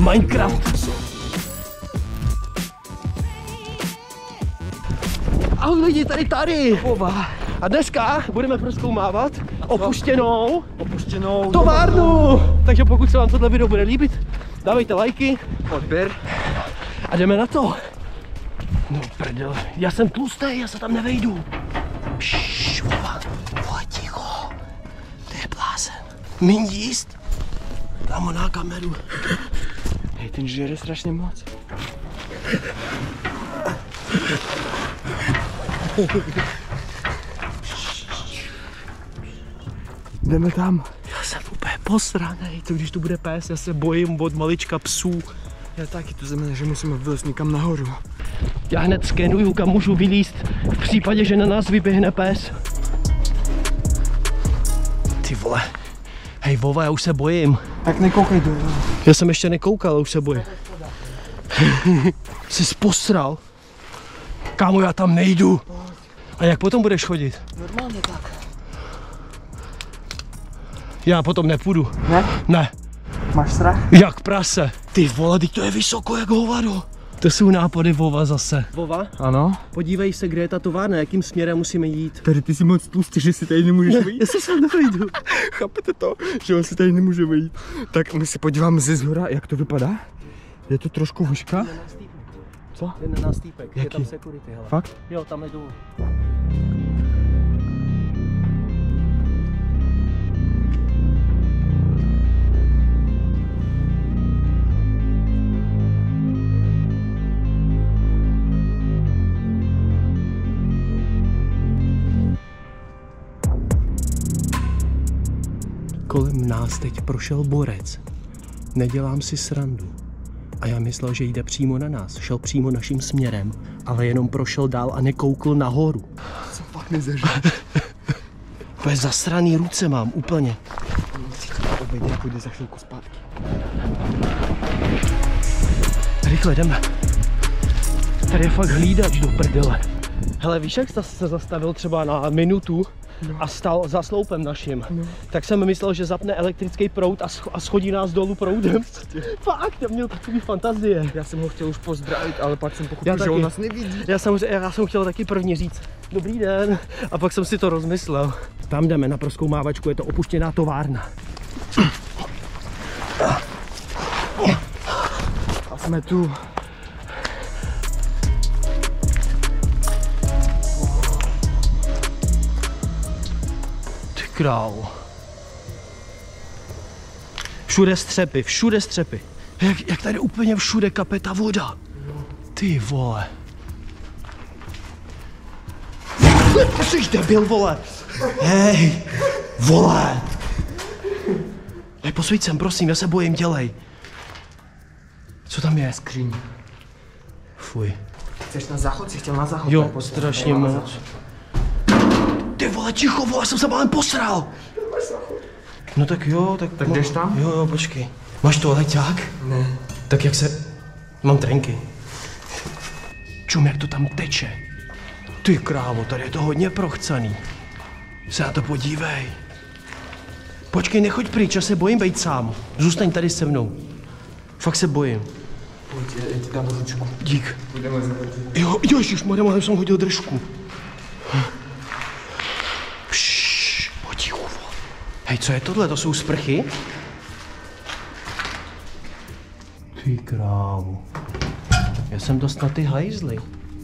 Minecraft. Ahoj lidi, tady. A dneska budeme prozkoumávat opuštěnou továrnu. Takže pokud se vám tohle video bude líbit, dávejte lajky, odběr a jdeme na to. No prdel, já jsem tlustý, já se tam nevejdu. Pšš, vole, ticho. To je blázen. Míň jíst. Dám ho na kameru. Hej, ten žere strašně moc. Jdeme tam. Já jsem úplně posranej, co když tu bude pes, já se bojím od malička psů. Já taky, to znamená, že musíme vylézt někam nahoru. Já hned skenuju, kam můžu vylízt v případě, že na nás vyběhne pes. Ty vole. Hej vova, já už se bojím. Tak nekoukej do. Já jsem ještě nekoukal, už se bojím. Jsi posral. Kámo, já tam nejdu. A jak potom budeš chodit? Normálně tak. Já potom nepůjdu. Ne? Ne. Máš strach? Jak prase. Ty vole, teď to je vysoko jak hovado. To jsou nápady Vova zase. Vova? Ano? Podívej se, kde je ta továrna, jakým směrem musíme jít. Tady ty jsi moc tlustý, že si tady nemůžeš vejít. Já se sem nevejdu. Chápete to, že on si tady nemůže vejít? Tak my se podíváme ze zhora, jak to vypadá. Je to trošku výška. Co? Je na nás týpek, je Jaký? tam security, hele. Fakt? Jo, tam jdu. Kolem nás teď prošel borec. Nedělám si srandu. A já myslel, že jde přímo na nás. Šel přímo naším směrem, ale jenom prošel dál a nekoukl nahoru. Co fakt nezažil? Úplně zasraný ruce mám, úplně. Obejde a půjde za chvilku zpátky. Rychle jdeme. Tady je fakt hlídač do prdele. Hele, víš, jak se zastavil třeba na minutu a stál za sloupem naším, tak jsem myslel, že zapne elektrický proud a schodí nás dolů proudem. Fakt, já měl takový fantazie. Já jsem ho chtěl už pozdravit, ale pak jsem pochopil, že on nás nevidí. Já jsem chtěl taky první říct dobrý den a pak jsem si to rozmyslel. Tam jdeme na prozkoumávačku, je to opuštěná továrna. A jsme tu. Král. Všude střepy, všude střepy. Jak tady úplně všude kape ta voda. Ty vole. Jsi debil, vole. Hej, vole. Hej, posvíť sem, prosím, já se bojím, dělej. Co tam je? Skříň. Fuj. Chceš na záchod? Jsi chtěl na záchod? Jo, strašně moc. Ty vole, ticho, vole, jsem se málem posral. No tak jo, tak jdeš tam? Jo, počkej. Máš toaleťák? Ne. Tak jak se... Mám trenky. Čum, jak to tam teče. Ty krávo, tady je to hodně prochcaný. Se na to podívej. Počkej, nechoď pryč, já se bojím být sám. Zůstaň tady se mnou. Fakt se bojím. Pojď, já ti dám ručku. Dík. Budeme zahodit. Jo, ježišmarja, jsem hodil držku. Potichu. Hej, co je tohle? To jsou sprchy? Ty krávu. Já jsem dostal ty hajzly.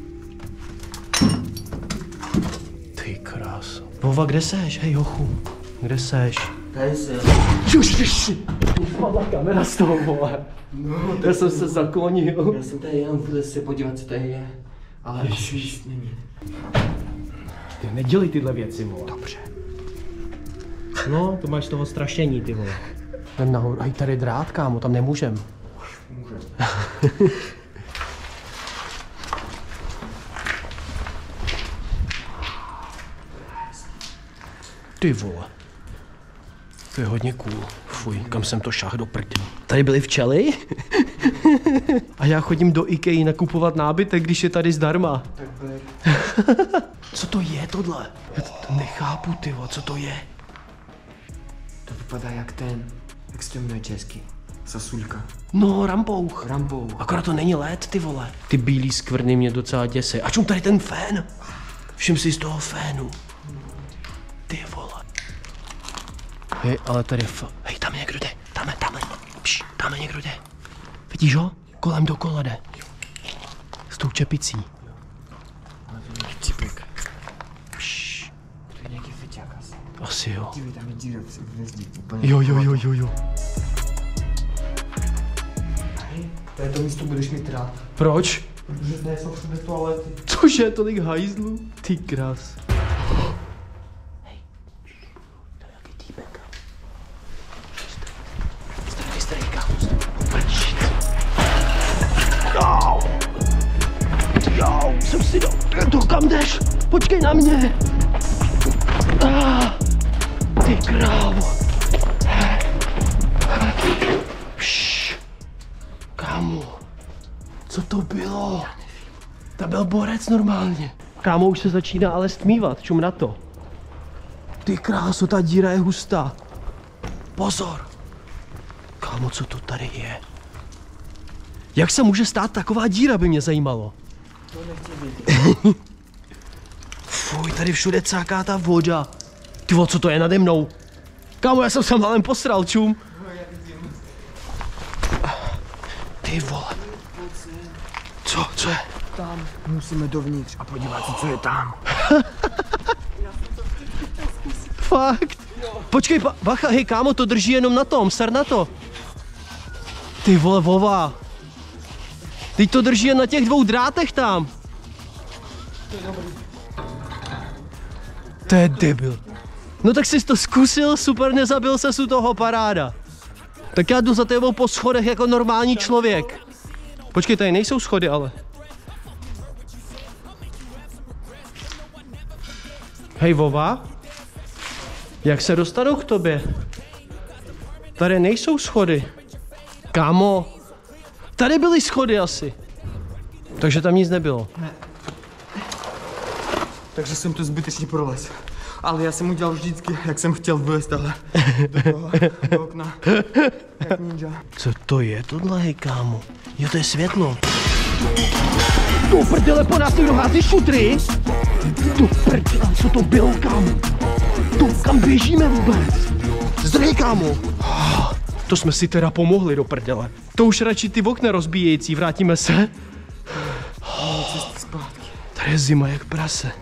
Ty kráso. Vova, kde seš? Hej, hochu. Kde seš? Tady se. Ježiši. Spadla kamera z toho, vole. No, já jsem se zaklonil. Já jsem tady jenom půjde se podívat, co tady je. Ale už není. Ty nedělej tyhle věci, vole. Dobře. No, to máš toho strašení, ty vole. Jdem nahoru. Hej, tady je drát, kámo, tam nemůžem. Můžem. Ty vole. To je hodně cool. Fuj, kam jsem to šáhl do prdě. Tady byly včely? A já chodím do IKEA nakupovat nábytek, když je tady zdarma. Tak bude. Co to je tohle? Já to nechápu, tyvo, co to je? To vypadá jak ten, jak se to jmenuje česky. Sasulka. No, rampouch. Rampouch. Akorát to není led, ty vole. Ty bílý skvrny mě docela děsí. A čum tady ten fén? Všim si z toho fénu. Ty vole. Hej, ale tady hej, tam někdo jde. Tamhle. Pš, tam někdo jde. Vidíš ho? Kolem dokola jde. S tou čepicí. Cipek. Pš. To je nějaký feťák asi. Asi jo. Dívej, tam je díra v hvězdí. Úplně. Jo. To je to místo, budeš mít rád. Proč? Protože zde jsou všude toalety. Cože, tolik hajzlů? Ty krás. Hej, to je jaký týpek. Starý kámo. Jo, jsem si to kam jdeš? Počkej na mě. Ty krávo. Kámo, co to bylo? To byl borec normálně. Kámo, už se začíná ale stmívat, čum na to. Ty kráso, ta díra je hustá. Pozor. Kámo, co to tady je? Jak se může stát taková díra, by mě zajímalo. To nechci vědět. Fuj, tady všude cáká ta voda. Ty vole, co to je nade mnou? Kámo, já jsem se málem posral, čum. Ty vole. Co je? Tam musíme dovnitř a podívat se, co je tam. Fakt? Počkej, bacha, hej kámo, to drží jenom na tom, ser na to. Ty vole, Vova. Teď to drží jen na těch 2 drátech tam. To je debil. No tak jsi to zkusil, super, nezabil ses u toho, paráda. Tak já jdu za tebou po schodech jako normální člověk. Počkej, tady nejsou schody, ale. Hej, Vova. Jak se dostanu k tobě? Tady nejsou schody. Kámo. Tady byly schody asi. Takže tam nic nebylo. Ne. Takže jsem to zbytečně prolez. Ale já jsem udělal vždycky, jak jsem chtěl vylez, ale do okna, jak ninja. Co to je tohle, hej, kámo? Jo, to je světlo. Tu prdele, po nás někdo hází šutry? Tu prdele, co to bylo, kámo? Tu, kam běžíme vůbec? Zdrhej, kámo. To jsme si teda pomohli, do prdele. To už radši ty okna rozbíjející, vrátíme se. Tady je zima jak prase.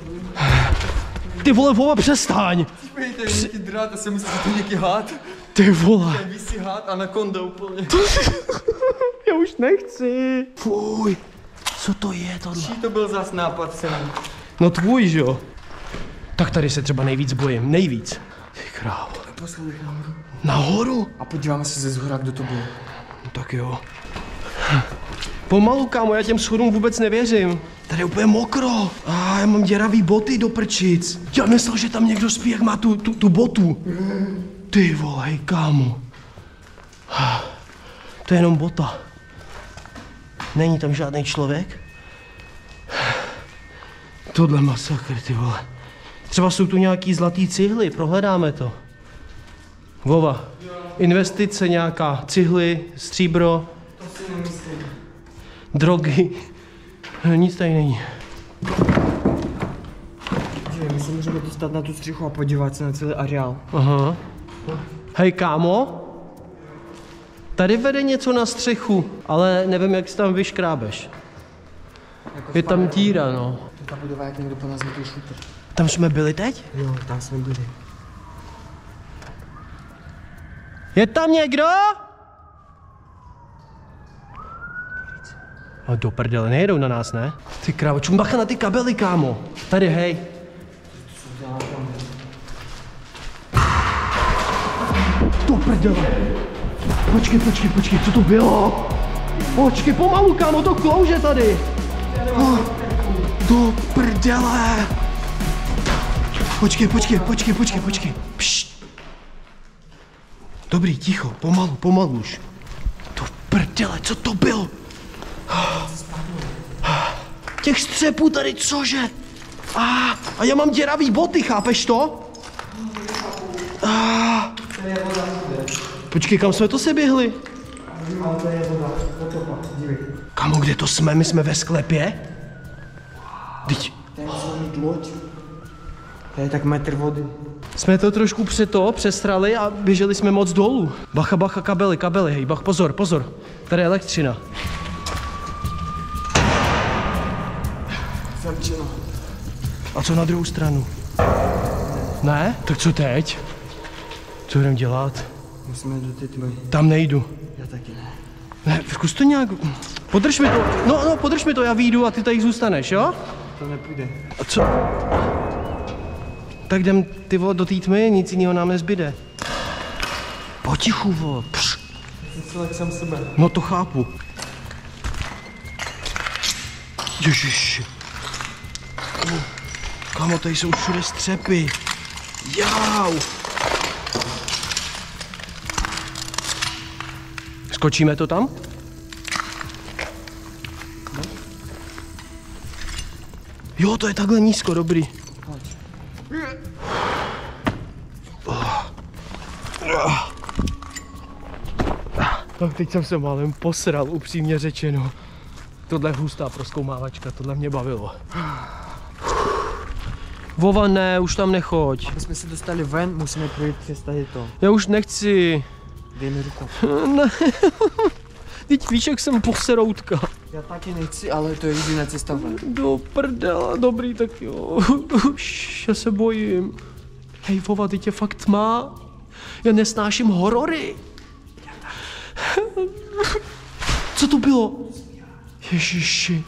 Ty vole, Vova, přestaň! Pejte, nějaký drát, já jsem myslel, že to je nějaký hád. Ty vole. Ten visí hád a na konda úplně. Já už nechci. Fuj, co to je tohle? Čí to byl zas nápad sem? No tvůj, že jo? Tak tady se třeba nejvíc bojím, nejvíc. Ty krávo. Posledně nahoru. Nahoru? A podíváme se ze zhora, kdo to byl. No tak jo. Pomalu, kámo, já těm schodům vůbec nevěřím. Tady je úplně mokro. Já mám děravý boty do prčic. Já myslel, že tam někdo spí, jak má tu botu. Ty vole, hej, kámo. To je jenom bota. Není tam žádný člověk? Tohle masakr, ty vole. Třeba jsou tu nějaký zlatý cihly, prohledáme to. Vova, investice nějaká, cihly, stříbro. To si nemyslím. Drogy. Nic tady není. My se můžeme dostat na tu střechu a podívat se na celý areál. Aha. Hej, kámo. Tady vede něco na střechu, ale nevím, jak se tam vyškrábeš. Je tam díra, no. Ta budova, jak někdo po nás měl šutr. Tam jsme byli teď? Jo, tam jsme byli. Je tam někdo? A do prdele, nejedou na nás, ne? Ty krávo, čum, bacha na ty kabely, kámo. Tady, hej. Do prdele. Počkej, co to bylo? Počkej, pomalu, kámo, to klouže tady. Do prdele. Počkej. Pšt. Dobrý, ticho, pomalu už. Do prdele, co to bylo? Těch střepů tady, cože? A já mám děravý boty, chápeš to? Počkej, kam jsme to se běhli? Ale to je voda, potopa, dívej. Kamo, kde to jsme? My jsme ve sklepě? Teď. To je musel mít loď. To je tak metr vody. Jsme to trošku přestrali a běželi jsme moc dolů. Bacha, bacha, kabely, hej, bach, pozor, pozor. Tady je elektřina. Zamčeno. A co na druhou stranu? Ne? Tak co teď? Co budeme dělat? Musíme do té tmy. Tam nejdu. Já taky ne. Ne, zkus to nějak... Podrž mi to. No, podrž mi to, já vyjdu a ty tady zůstaneš, jo? To nepůjde. A co? Tak jdem, ty vole, do té tmy, nic jiného nám nezbyde. Potichu, vole. Pš. Jsem celek sám sebe. No to chápu. Ježiši. Kamo, tady jsou všude střepy. Jau. Skočíme to tam? Jo, to je takhle nízko, dobrý. Tak teď jsem se málem posral, upřímně řečeno. Tohle je hustá prozkoumávačka, tohle mě bavilo. Vova, ne, už tam nechoď. Aby jsme se dostali ven, musíme projít přes tady to. Já už nechci. Dej mi ruku. Ne. Teď víš, jak jsem poseroutka. Já taky nechci, ale to je jediná cesta ven. Do prdela, dobrý, tak jo. Už, já se bojím. Hej, Vova, teď je fakt tma. Já nesnáším horory. Co to bylo? Ježiši.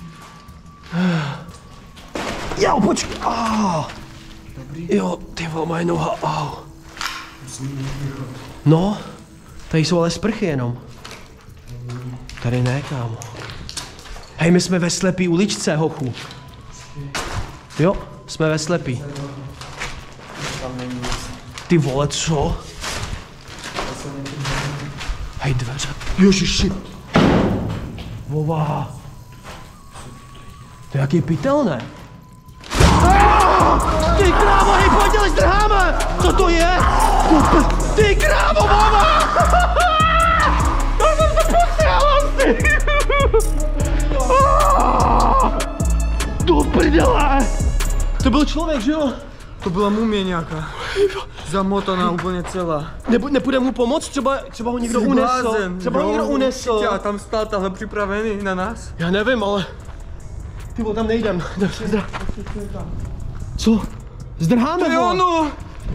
Jo, počkej. Jo, ty vole, moje noha. No, tady jsou ale sprchy jenom. Tady ne, kámo. Hej, my jsme ve slepý uličce, hochu. Jo, jsme ve slepý. Ty vole, co? Hej, dveře. Ježiši. Vova. To je jaký pytel, ne? Ty krávo, hej, pojďte, zdrháme! Co to je? Ty krávo, Vova! Já jsem se posral asi! Do prdele! To byl člověk, že jo? To byla mumie nějaká. Zamotaná úplně celá. Nepůjde mu pomoct? Třeba ho někdo unesl. Třeba ho někdo unesl. A tam stál tahle připravený na nás. Já nevím, ale... Ty vole, tam nejdem. Co? Zdrháme, To je vole. ono!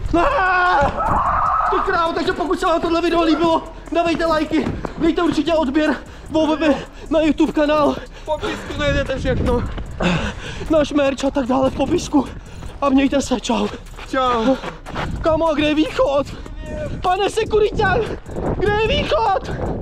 Ty krávo, takže pokud se vám tohle video líbilo, dávejte lajky, dejte určitě odběr na YouTube kanál. V popisku najdete všechno. Náš merch a tak dále v popisku. A mějte se, čau. Čau. Kámo, a kde je východ? Pane sekuriťan, kde je východ?